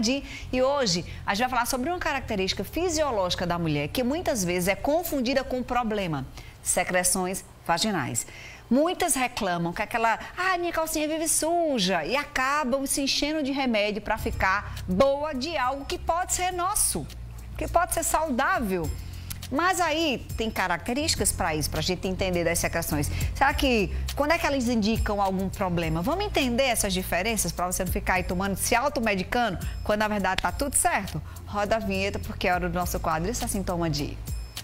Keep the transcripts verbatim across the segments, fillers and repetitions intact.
E hoje a gente vai falar sobre uma característica fisiológica da mulher que muitas vezes é confundida com um problema: secreções vaginais. Muitas reclamam que aquela, ah, minha calcinha vive suja, e acabam se enchendo de remédio para ficar boa de algo que pode ser nosso, que pode ser saudável. Mas aí tem características para isso, para a gente entender das secreções. Será que, quando é que elas indicam algum problema? Vamos entender essas diferenças para você não ficar aí tomando, se automedicando, quando na verdade está tudo certo? Roda a vinheta, porque é hora do nosso quadro. Isso é sintoma de...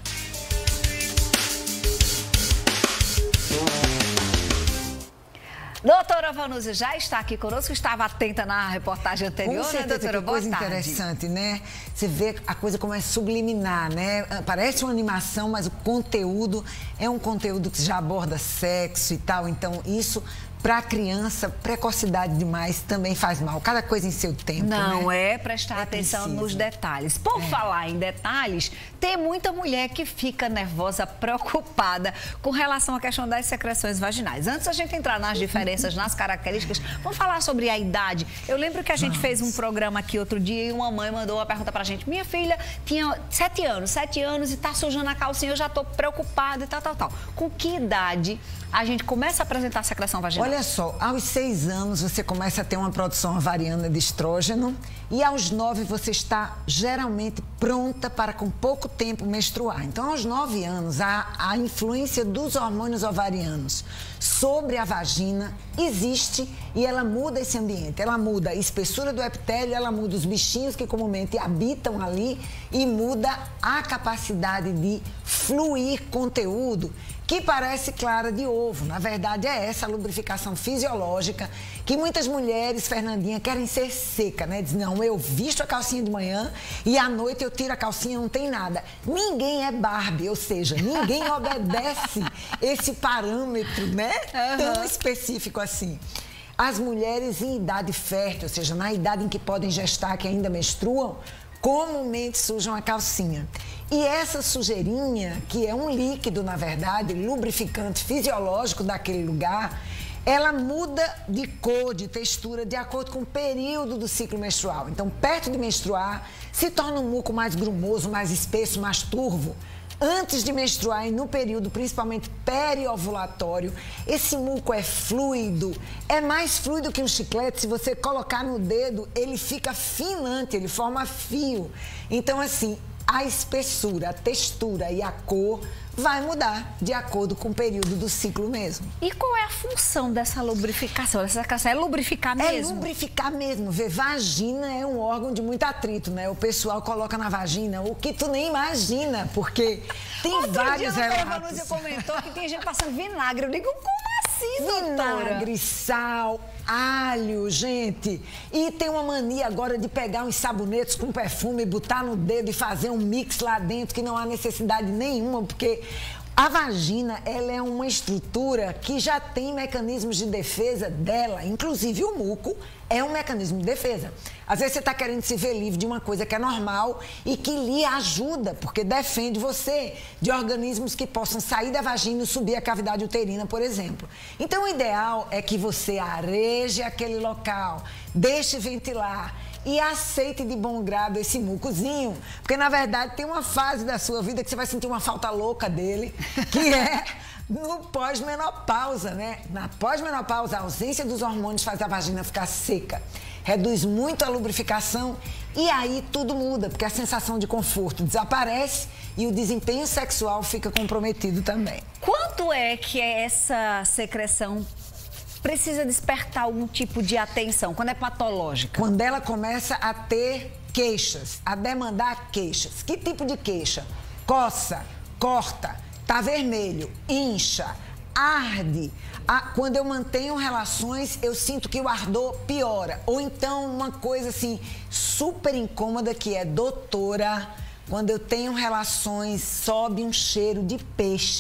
Doutora Vanusa já está aqui conosco, estava atenta na reportagem anterior, Com certeza, né, doutora? que coisa Boa tarde. interessante, né? Você vê a coisa como é subliminar, né? Parece uma animação, mas o conteúdo é um conteúdo que já aborda sexo e tal. Então, isso, para a criança, precocidade demais também faz mal. Cada coisa em seu tempo, Não, né? é prestar É atenção preciso. nos detalhes. Por É. falar em detalhes, tem muita mulher que fica nervosa, preocupada com relação à questão das secreções vaginais. Antes da gente entrar nas diferenças, nas características, vamos falar sobre a idade. Eu lembro que a gente Vamos. fez um programa aqui outro dia e uma mãe mandou uma pergunta pra gente. Minha filha tinha sete anos, sete anos e tá sujando a calcinha, eu já tô preocupada e tal, tal, tal. Com que idade a gente começa a apresentar secreção vaginal? Olha só, aos seis anos você começa a ter uma produção ovariana de estrógeno e aos nove você está geralmente pronta para com pouco tempo menstruar. Então, aos nove anos, a, a influência dos hormônios ovarianos sobre a vagina existe e ela muda esse ambiente. Ela muda a espessura do epitélio, ela muda os bichinhos que comumente habitam ali e muda a capacidade de fluir conteúdo que parece clara de ovo. Na verdade, é essa a lubrificação fisiológica que muitas mulheres, Fernandinha, querem ser seca, né? Diz, não, eu visto a calcinha de manhã e à noite eu tiro a calcinha, não tem nada. Ninguém é Barbie, ou seja, ninguém obedece esse parâmetro, né? Uhum. Tão específico assim. As mulheres em idade fértil, ou seja, na idade em que podem gestar, que ainda menstruam, comumente sujam a calcinha. E essa sujeirinha, que é um líquido, na verdade, lubrificante fisiológico daquele lugar, ela muda de cor, de textura, de acordo com o período do ciclo menstrual. Então, perto de menstruar, se torna um muco mais grumoso, mais espesso, mais turvo. Antes de menstruar e no período, principalmente periovulatório, esse muco é fluido, é mais fluido que um chiclete. Se você colocar no dedo, ele fica finante, ele forma fio. Então, assim, a espessura, a textura e a cor vai mudar de acordo com o período do ciclo mesmo. E qual é a função dessa lubrificação? Dessa secreção? É lubrificar mesmo? É lubrificar mesmo. Vê, vagina é um órgão de muito atrito, né? O pessoal coloca na vagina o que tu nem imagina, porque tem Outro vários dia, a doutora relatos. Vanusa comentou que tem gente passando vinagre. Eu digo, como assim, doutora? Vinagre, sal, alho, gente. E tem uma mania agora de pegar uns sabonetes com perfume, botar no dedo e fazer um mix lá dentro, que não há necessidade nenhuma, porque a vagina, ela é uma estrutura que já tem mecanismos de defesa dela, inclusive o muco é um mecanismo de defesa. Às vezes você está querendo se ver livre de uma coisa que é normal e que lhe ajuda, porque defende você de organismos que possam sair da vagina e subir a cavidade uterina, por exemplo. Então, o ideal é que você areje aquele local, deixe ventilar e aceite de bom grado esse mucozinho, porque, na verdade, tem uma fase da sua vida que você vai sentir uma falta louca dele, que é no pós-menopausa, né? Na pós-menopausa, a ausência dos hormônios faz a vagina ficar seca, reduz muito a lubrificação e aí tudo muda, porque a sensação de conforto desaparece e o desempenho sexual fica comprometido também. Quanto é que essa secreção precisa despertar algum tipo de atenção? Quando é patológica? Quando ela começa a ter queixas, a demandar queixas. Que tipo de queixa? Coça, corta, tá vermelho, incha, arde. Ah, quando eu mantenho relações, eu sinto que o ardor piora. Ou então uma coisa assim super incômoda que é, doutora, quando eu tenho relações, sobe um cheiro de peixe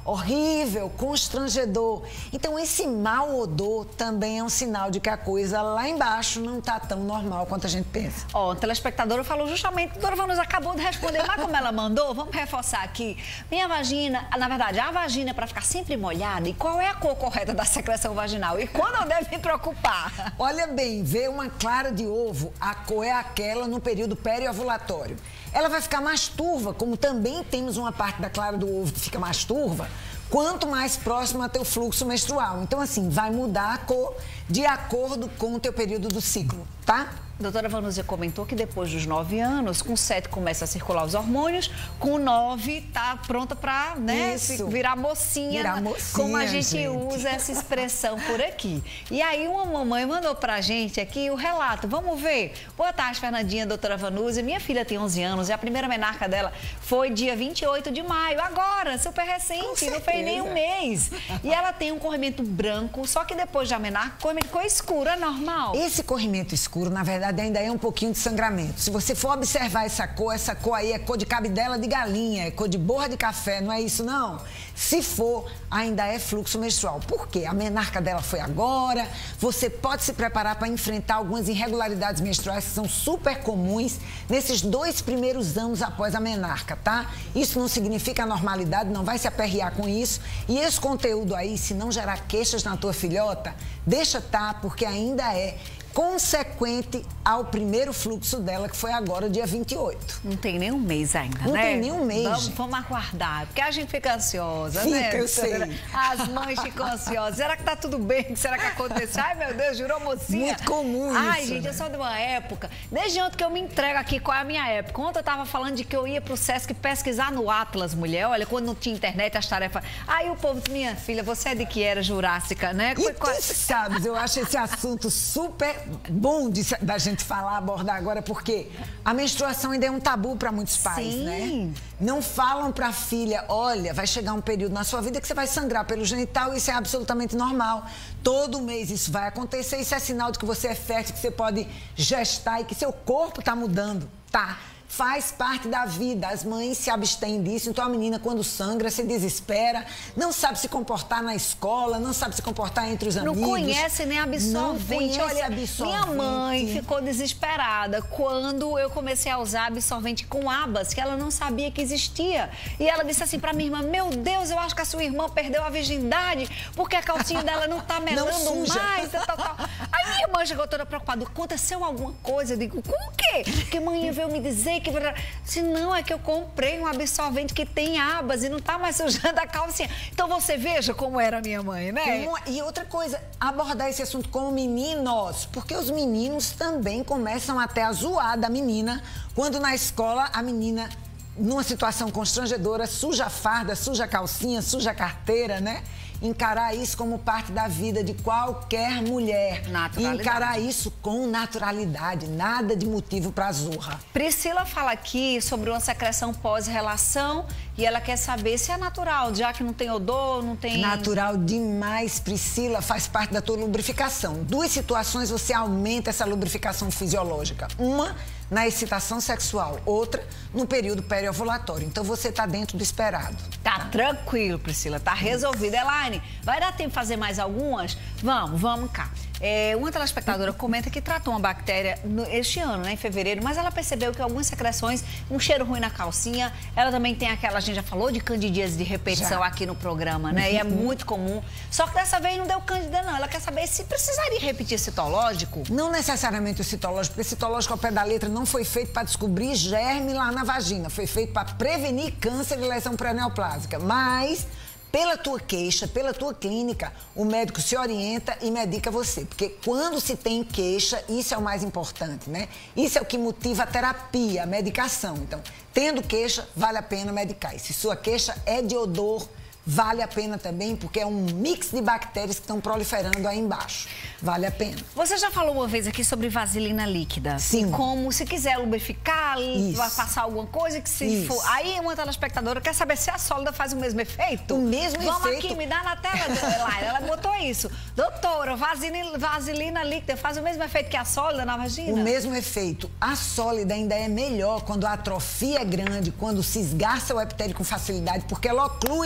horrível, constrangedor. Então, esse mau odor também é um sinal de que a coisa lá embaixo não está tão normal quanto a gente pensa. Ó, a telespectadora falou justamente, a doutora Vanusa acabou de responder, mas como ela mandou, vamos reforçar aqui. Minha vagina, na verdade, a vagina é para ficar sempre molhada. E qual é a cor correta da secreção vaginal? E quando eu devo me preocupar? Olha bem, ver uma clara de ovo, a cor é aquela no período periovulatório. Ela vai ficar mais turva, como também temos uma parte da clara do ovo que fica mais turva, quanto mais próximo a teu fluxo menstrual. Então, assim, vai mudar a cor de acordo com o teu período do ciclo, tá? A doutora Vanusa comentou que depois dos nove anos, com sete começa a circular os hormônios, com nove tá pronta para, né, virar mocinha, virar mocinha, como a gente, gente usa essa expressão por aqui. E aí uma mamãe mandou pra gente aqui o relato, vamos ver. Boa tarde, Fernandinha, doutora Vanusa. Minha filha tem onze anos e a primeira menarca dela foi dia vinte e oito de maio, agora, super recente, não fez nem um mês. E ela tem um corrimento branco, só que depois da menarca, o corrimento ficou escuro, é normal? Esse corrimento escuro, na verdade, ainda é um pouquinho de sangramento. Se você for observar essa cor, essa cor aí é cor de cabidela de galinha, é cor de borra de café, não é isso não? Se for, ainda é fluxo menstrual. Por quê? A menarca dela foi agora, você pode se preparar para enfrentar algumas irregularidades menstruais que são super comuns nesses dois primeiros anos após a menarca, tá? Isso não significa normalidade, não vai se aperrear com isso. E esse conteúdo aí, se não gerar queixas na tua filhota, deixa tá, porque ainda é consequente ao primeiro fluxo dela, que foi agora, dia vinte e oito. Não tem nem um mês ainda, Não né? tem nem um mês. Vamos, vamos aguardar, porque a gente fica ansiosa, fica, né? eu sei. As mães ficam ansiosas. Será que tá tudo bem? Será que aconteceu? Ai, meu Deus, jurou mocinha? Muito comum isso. Ai, gente, né? eu sou de uma época. Desde ontem que eu me entrego aqui, qual é a minha época? Ontem eu tava falando de que eu ia pro Sesc pesquisar no Atlas, mulher. Olha, quando não tinha internet, as tarefas... Aí o povo disse, minha filha, você é de que era jurássica, né? E tu sabes, eu acho esse assunto super bom de da gente falar, abordar agora, porque a menstruação ainda é um tabu para muitos pais, Sim. né? Não falam para a filha, olha, vai chegar um período na sua vida que você vai sangrar pelo genital, isso é absolutamente normal. Todo mês isso vai acontecer, isso é sinal de que você é fértil, que você pode gestar e que seu corpo está mudando, tá? Faz parte da vida, as mães se abstêm disso, então a menina quando sangra se desespera, não sabe se comportar na escola, não sabe se comportar entre os amigos. Não conhece nem absorvente. Não conhece Olha, absorvente. Minha mãe ficou desesperada quando eu comecei a usar absorvente com abas, que ela não sabia que existia. E ela disse assim pra minha irmã, meu Deus, eu acho que a sua irmã perdeu a virgindade porque a calcinha dela não tá melando mais. Tal, tal, tal. Aí minha irmã chegou toda preocupada, aconteceu alguma coisa? Eu digo, com o quê? Porque a mãe veio me dizer que... Se não, é que eu comprei um absorvente que tem abas e não tá mais sujando a calcinha. Então você veja como era a minha mãe, né? E outra coisa, abordar esse assunto com meninos, porque os meninos também começam até a zoar da menina, quando na escola a menina, numa situação constrangedora, suja a farda, suja a calcinha, suja a carteira, né? Encarar isso como parte da vida de qualquer mulher. E encarar isso com naturalidade, nada de motivo para zorra. Priscila fala aqui sobre uma secreção pós-relação e ela quer saber se é natural, já que não tem odor, não tem... Natural demais, Priscila, faz parte da tua lubrificação. Duas situações você aumenta essa lubrificação fisiológica. Uma na excitação sexual, outra no período periovulatório. Então você tá dentro do esperado. Tá, tá tranquilo, Priscila, tá resolvido. Elaine, vai dar tempo de fazer mais algumas? Vamos, vamos cá. É, uma telespectadora comenta que tratou uma bactéria no, este ano, né, em fevereiro, mas ela percebeu que algumas secreções, um cheiro ruim na calcinha, ela também tem aquela, a gente já falou de candidíase de repetição já. Aqui no programa, né, uhum. E é muito comum. Só que dessa vez não deu cândida, não. Ela quer saber se precisaria repetir citológico. Não necessariamente o citológico, porque citológico ao pé da letra não foi feito para descobrir germe lá na vagina, foi feito para prevenir câncer e lesão pré-neoplásica, mas... Pela tua queixa, pela tua clínica, o médico se orienta e medica você. Porque quando se tem queixa, isso é o mais importante, né? Isso é o que motiva a terapia, a medicação. Então, tendo queixa, vale a pena medicar. E se sua queixa é de odor, vale a pena também, porque é um mix de bactérias que estão proliferando aí embaixo. Vale a pena. Você já falou uma vez aqui sobre vaselina líquida. Sim. Como se quiser lubrificar, vai passar alguma coisa que se Isso. for... Aí uma telespectadora quer saber se a sólida faz o mesmo efeito. O mesmo Vamos efeito. aqui, me dá na tela, Elaine. Ela botou isso. Doutora, vaselina, vaselina líquida faz o mesmo efeito que a sólida na vagina? O mesmo efeito. A sólida ainda é melhor quando a atrofia é grande, quando se esgarça o epitélio com facilidade, porque ela oclui mais. Ou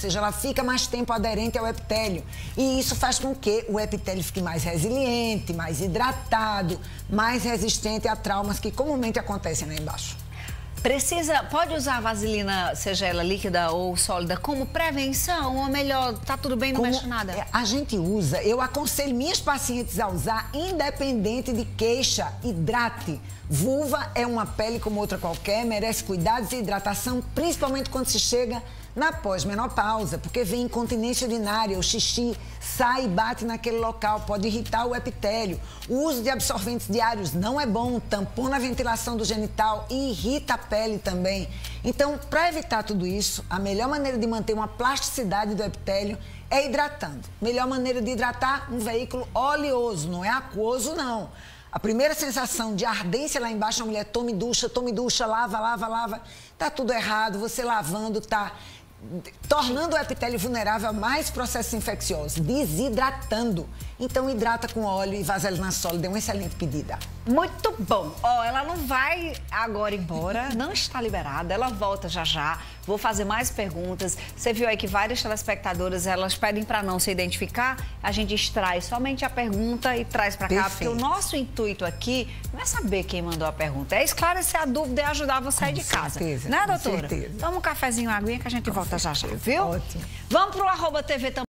seja, ela fica mais tempo aderente ao epitélio. E isso faz com que o epitélio fique mais resiliente, mais hidratado, mais resistente a traumas que comumente acontecem lá embaixo. Precisa, pode usar a vaselina, seja ela líquida ou sólida, como prevenção? Ou melhor, tá tudo bem, não Como mexe nada? A gente usa, eu aconselho minhas pacientes a usar, independente de queixa, hidrate. Vulva é uma pele como outra qualquer, merece cuidados e hidratação, principalmente quando se chega na pós-menopausa, porque vem incontinência urinária, o xixi sai e bate naquele local, pode irritar o epitélio. O uso de absorventes diários não é bom, tampona a ventilação do genital e irrita a pele também. Então, para evitar tudo isso, a melhor maneira de manter uma plasticidade do epitélio é hidratando. Melhor maneira de hidratar, um veículo oleoso, não é aquoso, não. A primeira sensação de ardência lá embaixo, a mulher tome ducha, tome ducha, lava, lava, lava. Tá tudo errado, você lavando, tá tornando o epitélio vulnerável a mais processos infecciosos, desidratando. Então, hidrata com óleo e vaselina sólida, é uma excelente pedida. Muito bom. Ó, ela não vai agora embora, não está liberada, ela volta já já. Vou fazer mais perguntas. Você viu aí que várias telespectadoras, elas pedem para não se identificar, a gente extrai somente a pergunta e traz para cá, Perfeito. porque o nosso intuito aqui não é saber quem mandou a pergunta, é esclarecer a dúvida e ajudar você a sair de casa. Certeza, Né, com doutora? certeza. Toma um cafezinho, uma aguinha que a gente volta já já, viu? Ótimo. Vamos pro arroba T V também.